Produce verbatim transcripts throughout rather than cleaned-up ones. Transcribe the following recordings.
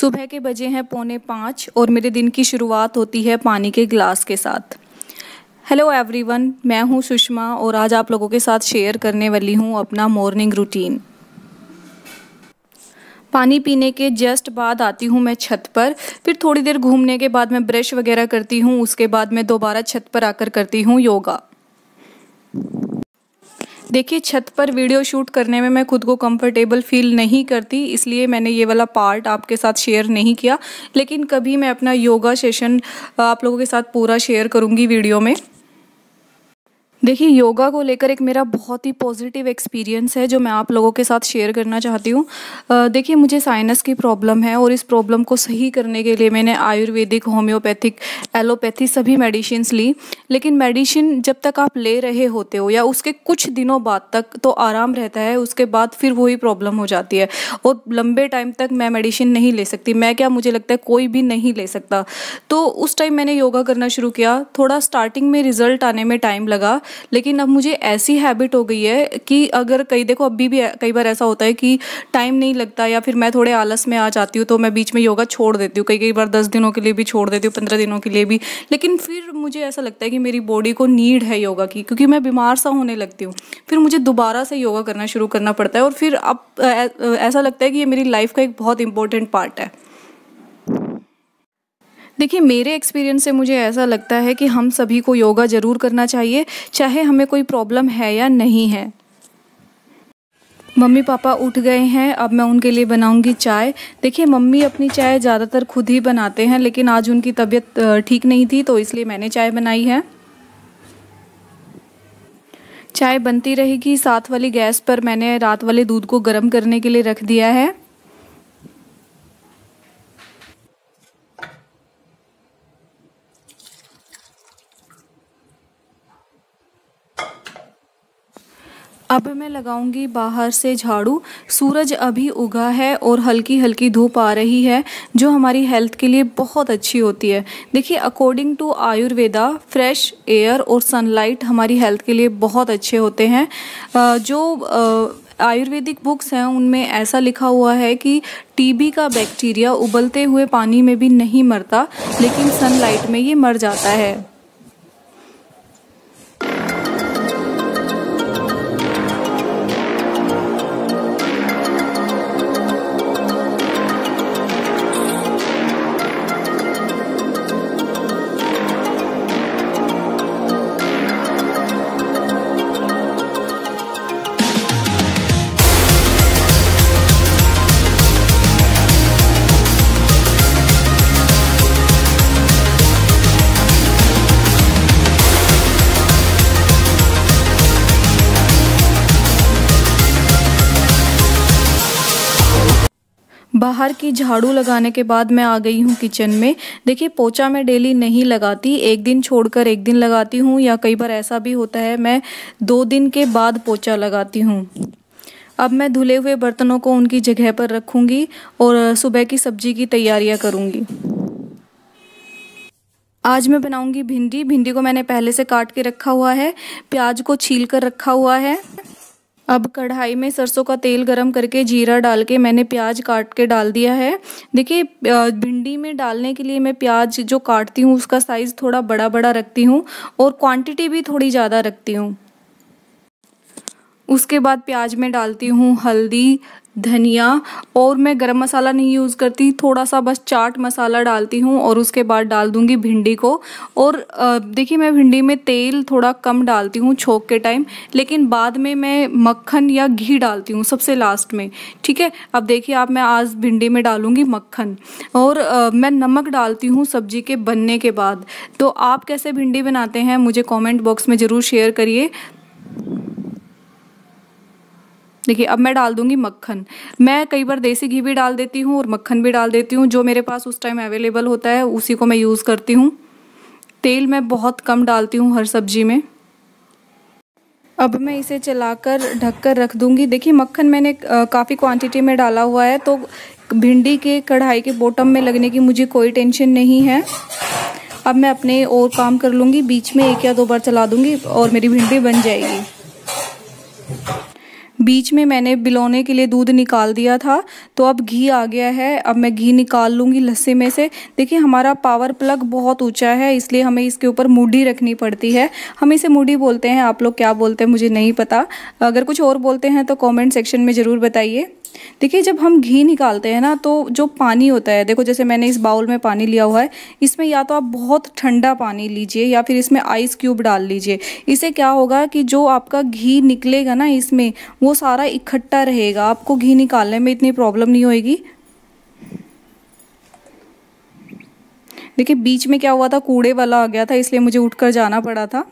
सुबह के बजे हैं पौने पाँच और मेरे दिन की शुरुआत होती है पानी के गिलास के साथ। हेलो एवरीवन, मैं हूं सुषमा और आज आप लोगों के साथ शेयर करने वाली हूं अपना मॉर्निंग रूटीन। पानी पीने के जस्ट बाद आती हूं मैं छत पर, फिर थोड़ी देर घूमने के बाद मैं ब्रश वगैरह करती हूं। उसके बाद मैं दोबारा छत पर आकर करती हूं योगा। देखिए, छत पर वीडियो शूट करने में मैं खुद को कंफर्टेबल फील नहीं करती, इसलिए मैंने ये वाला पार्ट आपके साथ शेयर नहीं किया। लेकिन कभी मैं अपना योगा सेशन आप लोगों के साथ पूरा शेयर करूँगी वीडियो में। देखिए, योगा को लेकर एक मेरा बहुत ही पॉजिटिव एक्सपीरियंस है जो मैं आप लोगों के साथ शेयर करना चाहती हूँ। देखिए, मुझे साइनस की प्रॉब्लम है और इस प्रॉब्लम को सही करने के लिए मैंने आयुर्वेदिक, होम्योपैथिक, एलोपैथी सभी मेडिसिन्स ली। लेकिन मेडिसिन जब तक आप ले रहे होते हो या उसके कुछ दिनों बाद तक तो आराम रहता है, उसके बाद फिर वही प्रॉब्लम हो जाती है और लंबे टाइम तक मैं मेडिसिन नहीं ले सकती। मैं क्या, मुझे लगता है कोई भी नहीं ले सकता। तो उस टाइम मैंने योगा करना शुरू किया। थोड़ा स्टार्टिंग में रिजल्ट आने में टाइम लगा, लेकिन अब मुझे ऐसी हैबिट हो गई है कि अगर कई देखो अभी भी कई बार ऐसा होता है कि टाइम नहीं लगता या फिर मैं थोड़े आलस में आ जाती हूँ तो मैं बीच में योगा छोड़ देती हूँ। कई कई बार दस दिनों के लिए भी छोड़ देती हूँ, पंद्रह दिनों के लिए भी। लेकिन फिर मुझे ऐसा लगता है कि मेरी बॉडी को नीड है योगा की, क्योंकि मैं बीमार सा होने लगती हूँ। फिर मुझे दोबारा से योगा करना शुरू करना पड़ता है और फिर अब ऐसा लगता है कि ये मेरी लाइफ का एक बहुत इंपॉर्टेंट पार्ट है। देखिए, मेरे एक्सपीरियंस से मुझे ऐसा लगता है कि हम सभी को योगा ज़रूर करना चाहिए, चाहे हमें कोई प्रॉब्लम है या नहीं है। मम्मी पापा उठ गए हैं, अब मैं उनके लिए बनाऊंगी चाय। देखिए, मम्मी अपनी चाय ज़्यादातर खुद ही बनाते हैं, लेकिन आज उनकी तबीयत ठीक नहीं थी तो इसलिए मैंने चाय बनाई है। चाय बनती रहेगी। साथ वाली गैस पर मैंने रात वाले दूध को गर्म करने के लिए रख दिया है। अब मैं लगाऊंगी बाहर से झाड़ू। सूरज अभी उगा है और हल्की हल्की धूप आ रही है जो हमारी हेल्थ के लिए बहुत अच्छी होती है। देखिए, according to Ayurveda, fresh air और सनलाइट हमारी हेल्थ के लिए बहुत अच्छे होते हैं। जो आयुर्वेदिक बुक्स हैं उनमें ऐसा लिखा हुआ है कि टीबी का बैक्टीरिया उबलते हुए पानी में भी नहीं मरता, लेकिन सनलाइट में ये मर जाता है। बाहर की झाड़ू लगाने के बाद मैं आ गई हूँ किचन में। देखिए, पोछा मैं डेली नहीं लगाती, एक दिन छोड़कर एक दिन लगाती हूँ, या कई बार ऐसा भी होता है मैं दो दिन के बाद पोछा लगाती हूँ। अब मैं धुले हुए बर्तनों को उनकी जगह पर रखूँगी और सुबह की सब्जी की तैयारियाँ करूँगी। आज मैं बनाऊँगी भिंडी। भिंडी को मैंने पहले से काट के रखा हुआ है, प्याज को छील कर रखा हुआ है। अब कढ़ाई में सरसों का तेल गरम करके जीरा डाल के मैंने प्याज काट के डाल दिया है। देखिए, भिंडी में डालने के लिए मैं प्याज जो काटती हूँ उसका साइज़ थोड़ा बड़ा बड़ा रखती हूँ और क्वांटिटी भी थोड़ी ज़्यादा रखती हूँ। उसके बाद प्याज में डालती हूँ हल्दी, धनिया, और मैं गरम मसाला नहीं यूज़ करती, थोड़ा सा बस चाट मसाला डालती हूँ और उसके बाद डाल दूँगी भिंडी को। और देखिए, मैं भिंडी में तेल थोड़ा कम डालती हूँ छोंक के टाइम, लेकिन बाद में मैं मक्खन या घी डालती हूँ सबसे लास्ट में। ठीक है, अब देखिए आप, मैं आज भिंडी में डालूँगी मक्खन और आ, मैं नमक डालती हूँ सब्जी के बनने के बाद। तो आप कैसे भिंडी बनाते हैं मुझे कॉमेंट बॉक्स में ज़रूर शेयर करिए। देखिए, अब मैं डाल दूंगी मक्खन। मैं कई बार देसी घी भी डाल देती हूँ और मक्खन भी डाल देती हूँ, जो मेरे पास उस टाइम अवेलेबल होता है उसी को मैं यूज़ करती हूँ। तेल मैं बहुत कम डालती हूँ हर सब्जी में। अब मैं इसे चलाकर ढककर रख दूंगी। देखिए, मक्खन मैंने काफ़ी क्वांटिटी में डाला हुआ है तो भिंडी के कढ़ाई के बॉटम में लगने की मुझे कोई टेंशन नहीं है। अब मैं अपने और काम कर लूँगी, बीच में एक या दो बार चला दूँगी और मेरी भिंडी बन जाएगी। बीच में मैंने बिलोने के लिए दूध निकाल दिया था, तो अब घी आ गया है। अब मैं घी निकाल लूँगी लस्सी में से। देखिए हमारा पावर प्लग बहुत ऊंचा है, इसलिए हमें इसके ऊपर मूढ़ी रखनी पड़ती है। हम इसे मूढ़ी बोलते हैं, आप लोग क्या बोलते हैं मुझे नहीं पता। अगर कुछ और बोलते हैं तो कमेंट सेक्शन में ज़रूर बताइए। देखिए जब हम घी निकालते हैं ना, तो जो पानी होता है, देखो जैसे मैंने इस बाउल में पानी लिया हुआ है, इसमें या तो आप बहुत ठंडा पानी लीजिए या फिर इसमें आइस क्यूब डाल लीजिए। इससे क्या होगा कि जो आपका घी निकलेगा ना इसमें, वो सारा इकट्ठा रहेगा, आपको घी निकालने में इतनी प्रॉब्लम नहीं होएगी। देखिए बीच में क्या हुआ था, कूड़े वाला आ गया था, इसलिए मुझे उठकर जाना पड़ा था।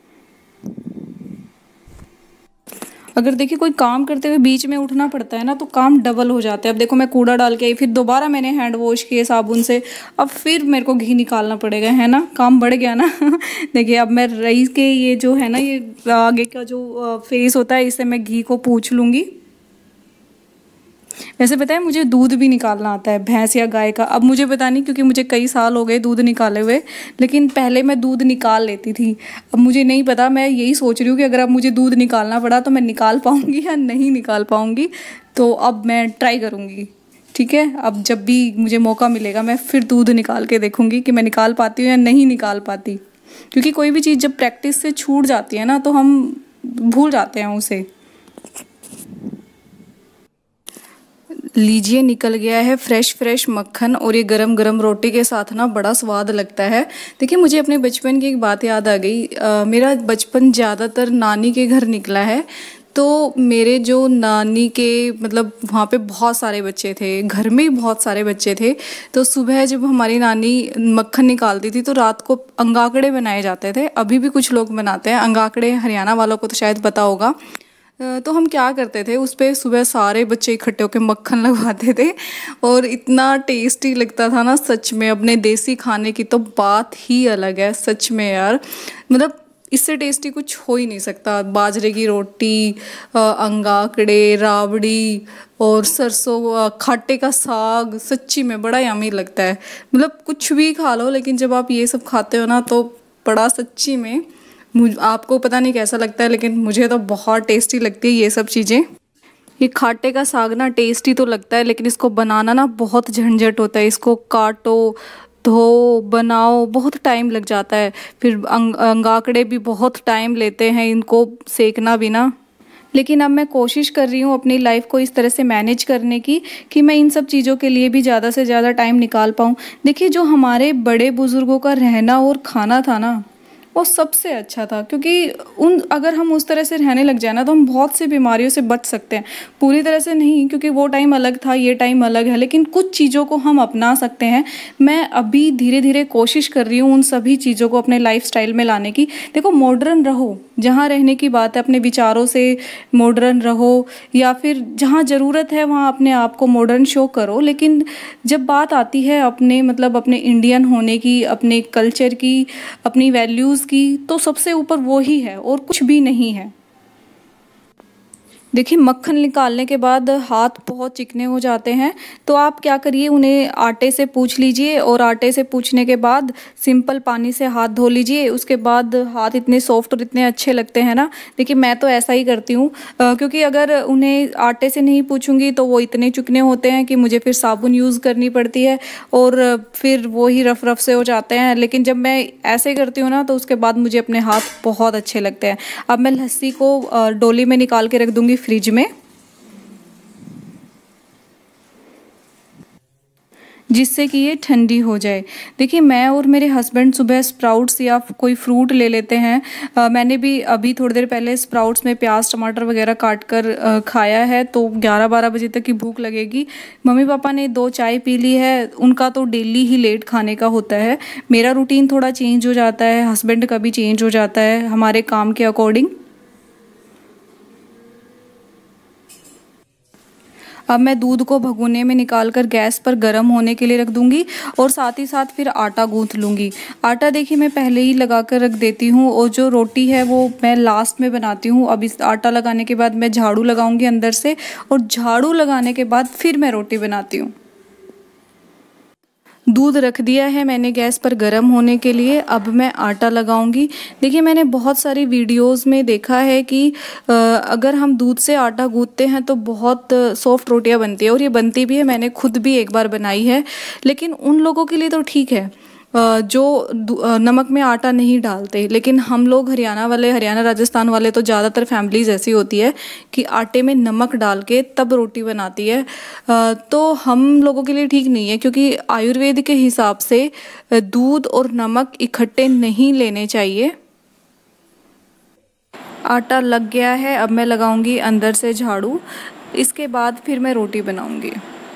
अगर देखिए कोई काम करते हुए बीच में उठना पड़ता है ना, तो काम डबल हो जाता है। अब देखो मैं कूड़ा डाल के आई, फिर दोबारा मैंने हैंड वॉश किए साबुन से, अब फिर मेरे को घी निकालना पड़ेगा, है ना, काम बढ़ गया ना। देखिए अब मैं रईस के ये जो है ना, ये आगे का जो फेस होता है, इससे मैं घी को पूछ लूँगी। वैसे पता है मुझे दूध भी निकालना आता है, भैंस या गाय का। अब मुझे पता नहीं, क्योंकि मुझे कई साल हो गए दूध निकाले हुए, लेकिन पहले मैं दूध निकाल लेती थी। अब मुझे नहीं पता, मैं यही सोच रही हूँ कि अगर अब मुझे दूध निकालना पड़ा तो मैं निकाल पाऊँगी या नहीं निकाल पाऊँगी। तो अब मैं ट्राई करूँगी, ठीक है। अब जब भी मुझे मौका मिलेगा मैं फिर दूध निकाल के देखूँगी कि मैं निकाल पाती हूँ या नहीं निकाल पाती। क्योंकि कोई भी चीज़ जब प्रैक्टिस से छूट जाती है ना, तो हम भूल जाते हैं उसे। लीजिए निकल गया है फ्रेश फ्रेश मक्खन, और ये गरम गरम रोटी के साथ ना बड़ा स्वाद लगता है। देखिए मुझे अपने बचपन की एक बात याद आ गई। आ, मेरा बचपन ज़्यादातर नानी के घर निकला है। तो मेरे जो नानी के मतलब वहाँ पे बहुत सारे बच्चे थे, घर में ही बहुत सारे बच्चे थे। तो सुबह जब हमारी नानी मक्खन निकालती थी तो रात को अंगाकड़े बनाए जाते थे। अभी भी कुछ लोग बनाते हैं अंगाकड़े, हरियाणा वालों को तो शायद पता होगा। तो हम क्या करते थे, उस पर सुबह सारे बच्चे इकट्ठे होकर मक्खन लगवाते थे, और इतना टेस्टी लगता था ना सच में। अपने देसी खाने की तो बात ही अलग है सच में यार, मतलब इससे टेस्टी कुछ हो ही नहीं सकता। बाजरे की रोटी, अंगाकड़े, राबड़ी और सरसों खट्टे का साग, सच्ची में बड़ा यम्मी लगता है। मतलब कुछ भी खा लो, लेकिन जब आप ये सब खाते हो ना, तो बड़ा सच्ची में, मुझ आपको पता नहीं कैसा लगता है, लेकिन मुझे तो बहुत टेस्टी लगती है ये सब चीज़ें। ये खाटे का साग ना टेस्टी तो लगता है, लेकिन इसको बनाना ना बहुत झंझट होता है। इसको काटो, धो, बनाओ, बहुत टाइम लग जाता है। फिर अंग अंगाकड़े भी बहुत टाइम लेते हैं, इनको सेकना भी ना। लेकिन अब मैं कोशिश कर रही हूँ अपनी लाइफ को इस तरह से मैनेज करने की कि मैं इन सब चीज़ों के लिए भी ज़्यादा से ज़्यादा टाइम निकाल पाऊँ। देखिए जो हमारे बड़े बुज़ुर्गों का रहना और खाना था ना, वो सबसे अच्छा था। क्योंकि उन अगर हम उस तरह से रहने लग जाए ना, तो हम बहुत सी बीमारियों से बच सकते हैं। पूरी तरह से नहीं, क्योंकि वो टाइम अलग था, ये टाइम अलग है, लेकिन कुछ चीज़ों को हम अपना सकते हैं। मैं अभी धीरे धीरे कोशिश कर रही हूँ उन सभी चीज़ों को अपने लाइफस्टाइल में लाने की। देखो मॉडर्न रहो, जहाँ रहने की बात है अपने विचारों से मॉडर्न रहो, या फिर जहाँ ज़रूरत है वहाँ अपने आप को मॉडर्न शो करो। लेकिन जब बात आती है अपने मतलब अपने इंडियन होने की, अपने कल्चर की, अपनी वैल्यूज़ की, तो सबसे ऊपर वो ही है और कुछ भी नहीं है। देखिए मक्खन निकालने के बाद हाथ बहुत चिकने हो जाते हैं, तो आप क्या करिए, उन्हें आटे से पूछ लीजिए, और आटे से पूछने के बाद सिंपल पानी से हाथ धो लीजिए। उसके बाद हाथ इतने सॉफ्ट और इतने अच्छे लगते हैं ना। देखिए मैं तो ऐसा ही करती हूँ, क्योंकि अगर उन्हें आटे से नहीं पूछूंगी तो वो इतने चिकने होते हैं कि मुझे फिर साबुन यूज़ करनी पड़ती है, और फिर वो ही रफ रफ से हो जाते हैं। लेकिन जब मैं ऐसे करती हूँ ना, तो उसके बाद मुझे अपने हाथ बहुत अच्छे लगते हैं। अब मैं लस्सी को डोली में निकाल के रख दूँगी फ्रिज में, जिससे कि ये ठंडी हो जाए। देखिए मैं और मेरे हस्बैंड सुबह स्प्राउट्स या कोई फ्रूट ले लेते हैं। आ, मैंने भी अभी थोड़ी देर पहले स्प्राउट्स में प्याज टमाटर वगैरह काट कर आ, खाया है। तो ग्यारह बारह बजे तक की भूख लगेगी। मम्मी पापा ने दो चाय पी ली है, उनका तो डेली ही लेट खाने का होता है। मेरा रूटीन थोड़ा चेंज हो जाता है, हस्बैंड का भी चेंज हो जाता है हमारे काम के अकॉर्डिंग। अब मैं दूध को भगोने में निकाल कर गैस पर गर्म होने के लिए रख दूंगी, और साथ ही साथ फिर आटा गूंथ लूँगी। आटा देखिए मैं पहले ही लगा कर रख देती हूँ, और जो रोटी है वो मैं लास्ट में बनाती हूँ। अब इस आटा लगाने के बाद मैं झाड़ू लगाऊंगी अंदर से, और झाड़ू लगाने के बाद फिर मैं रोटी बनाती हूँ। दूध रख दिया है मैंने गैस पर गर्म होने के लिए। अब मैं आटा लगाऊंगी। देखिए मैंने बहुत सारी वीडियोस में देखा है कि अगर हम दूध से आटा गूंथते हैं तो बहुत सॉफ्ट रोटियां बनती है, और ये बनती भी है। मैंने खुद भी एक बार बनाई है। लेकिन उन लोगों के लिए तो ठीक है जो नमक में आटा नहीं डालते, लेकिन हम लोग हरियाणा वाले, हरियाणा राजस्थान वाले तो ज़्यादातर फैमिलीज ऐसी होती है कि आटे में नमक डाल के तब रोटी बनाती है। तो हम लोगों के लिए ठीक नहीं है, क्योंकि आयुर्वेद के हिसाब से दूध और नमक इकट्ठे नहीं लेने चाहिए। आटा लग गया है। अब मैं लगाऊंगी अंदर से झाड़ू। इसके बाद फिर मैं रोटी बनाऊंगी।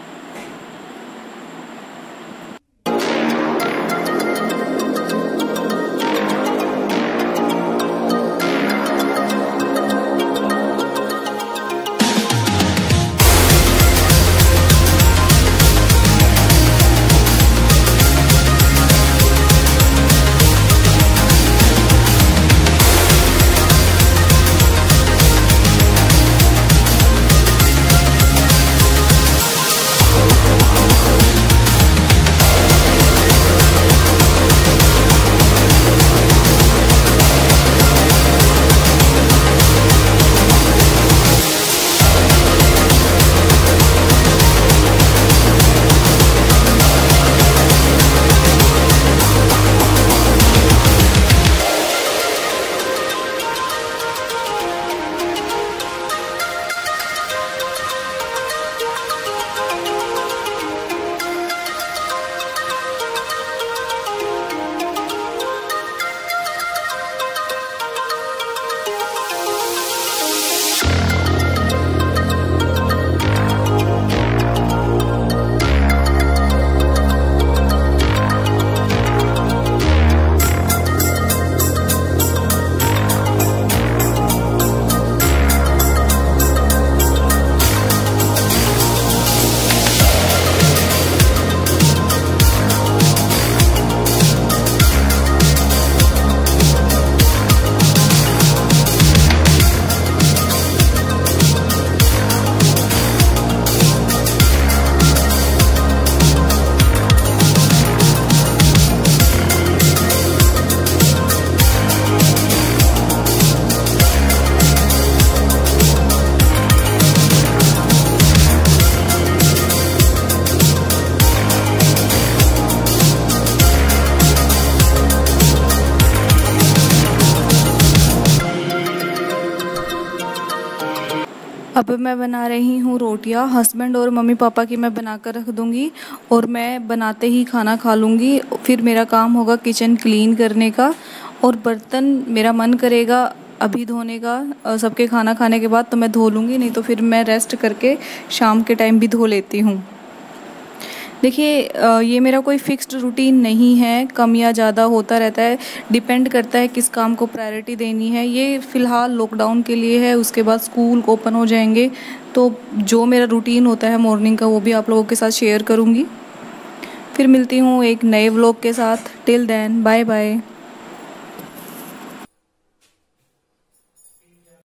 अब मैं बना रही हूँ रोटियाँ। हस्बैंड और मम्मी पापा की मैं बना कर रख दूँगी और मैं बनाते ही खाना खा लूँगी। फिर मेरा काम होगा किचन क्लीन करने का, और बर्तन मेरा मन करेगा अभी धोने का। सबके खाना खाने के बाद तो मैं धो लूँगी, नहीं तो फिर मैं रेस्ट करके शाम के टाइम भी धो लेती हूँ। देखिए ये मेरा कोई फिक्स्ड रूटीन नहीं है, कम या ज़्यादा होता रहता है, डिपेंड करता है किस काम को प्रायोरिटी देनी है। ये फ़िलहाल लॉकडाउन के लिए है, उसके बाद स्कूल ओपन हो जाएंगे तो जो मेरा रूटीन होता है मॉर्निंग का वो भी आप लोगों के साथ शेयर करूँगी। फिर मिलती हूँ एक नए व्लॉग के साथ। Till then bye bye.